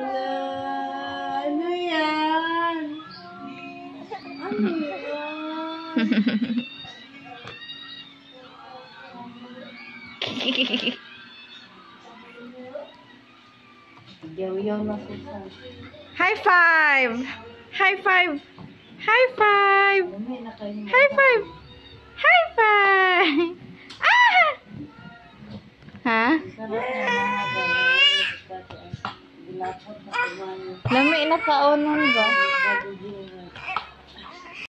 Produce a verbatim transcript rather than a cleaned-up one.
Ala, ano yan? Ano yan? Yaw-yaw na susan. High five! High five! High five! High five! High five! Ah! Ha? Lami na kaunon ba?